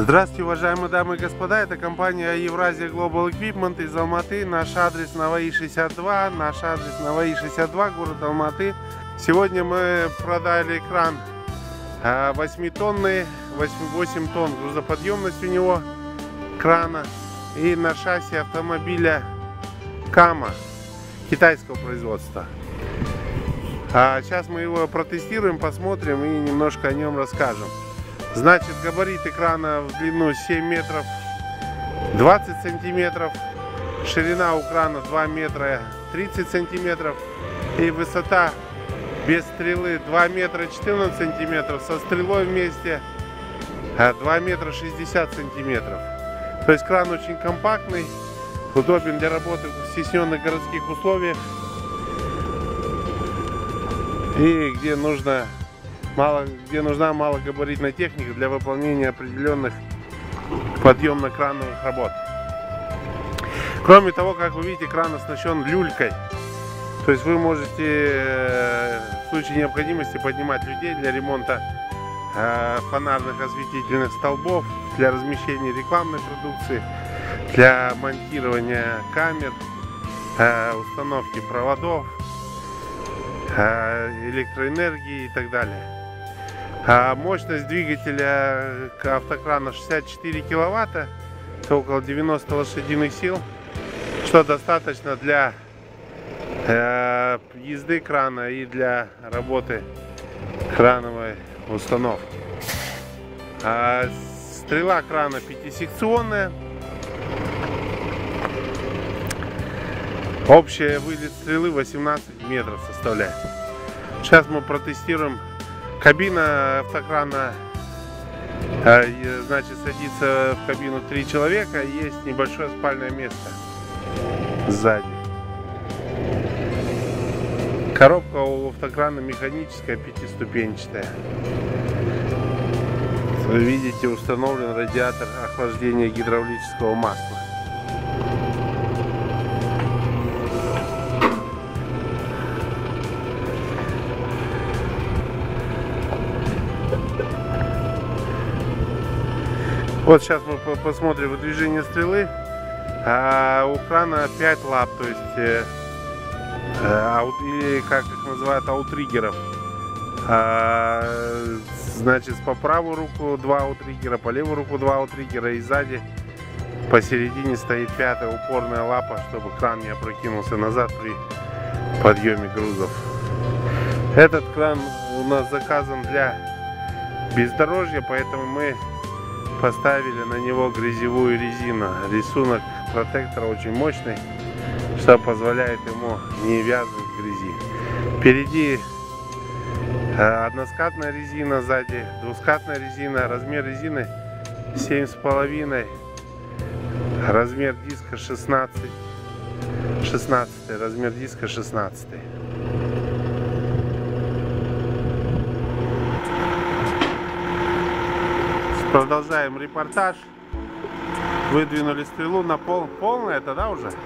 Здравствуйте, уважаемые дамы и господа, это компания Евразия Global Equipment из Алматы. Наш адрес Наваи 62, город Алматы. Сегодня мы продали кран 8-тонный, 8 тонн грузоподъемность у него крана, и на шасси автомобиля Кама китайского производства. Сейчас мы его протестируем, посмотрим и немножко о нем расскажем. Значит, габариты крана в длину 7 метров 20 сантиметров, ширина у крана 2 метра 30 сантиметров и высота без стрелы 2 метра 14 сантиметров, со стрелой вместе 2 метра 60 сантиметров. То есть кран очень компактный, удобен для работы в стесненных городских условиях и где нужна малогабаритная техника для выполнения определенных подъемно-крановых работ. Кроме того, как вы видите, кран оснащен люлькой. То есть вы можете в случае необходимости поднимать людей для ремонта фонарных осветительных столбов, для размещения рекламной продукции, для монтирования камер, установки проводов, электроэнергии и так далее. Мощность двигателя автокрана 64 киловатта, это около 90 лошадиных сил, что достаточно для езды крана и для работы крановой установки. Стрела крана 5-секционная. Общая вылет стрелы 18 метров составляет. Сейчас мы протестируем. Кабина автокрана, значит, садится в кабину 3 человека, есть небольшое спальное место сзади. Коробка у автокрана механическая, 5-ступенчатая. Вы видите, установлен радиатор охлаждения гидравлического масла. Вот сейчас мы посмотрим выдвижение стрелы. У крана 5 лап, то есть или как их называют, аутриггеров. Значит, по правую руку 2 аутриггера, по левую руку 2 аутриггера, и сзади посередине стоит 5-я упорная лапа, чтобы кран не опрокинулся назад при подъеме грузов. Этот кран у нас заказан для бездорожья, поэтому мы поставили на него грязевую резину. Рисунок протектора очень мощный, что позволяет ему не вязнуть в грязи. Впереди односкатная резина, сзади двускатная резина. Размер резины 7,5, размер диска 16, размер диска 16. Продолжаем репортаж. Выдвинули стрелу на полная, это, да, уже?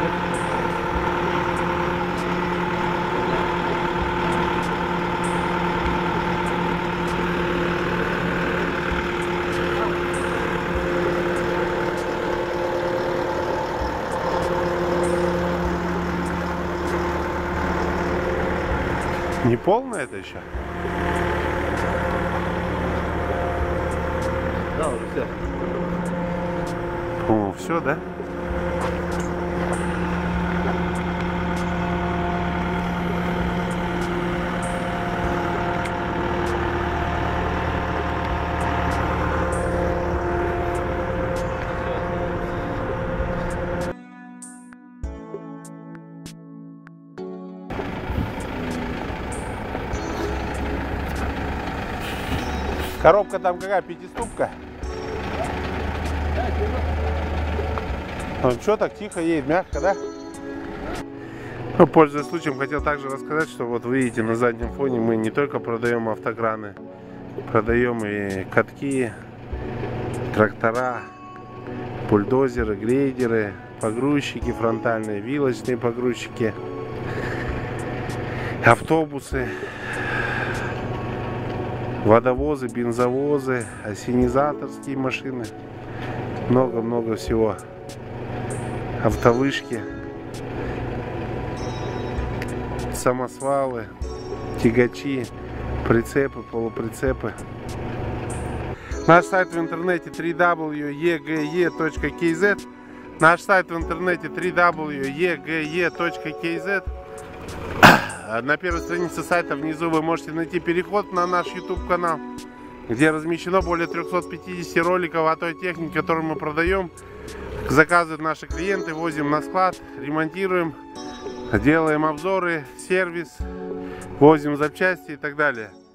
Не полная это еще? Да, уже все. О, все, да? Коробка там какая, 5-ступка? Что так тихо едет, мягко, да? Ну, пользуясь случаем, хотел также рассказать, что вот вы видите на заднем фоне мы не только продаем автокраны, продаем и катки, трактора, бульдозеры, грейдеры, погрузчики фронтальные, вилочные погрузчики, автобусы. водовозы, бензовозы, ассенизаторские машины. Много-много всего. Автовышки, самосвалы, тягачи, прицепы, полуприцепы. Наш сайт в интернете www.ege.kz. Наш сайт в интернете www.ege.kz. На первой странице сайта внизу вы можете найти переход на наш YouTube канал, где размещено более 350 роликов о той технике, которую мы продаем. Заказывают наши клиенты, возим на склад, ремонтируем, делаем обзоры, сервис, возим запчасти и так далее.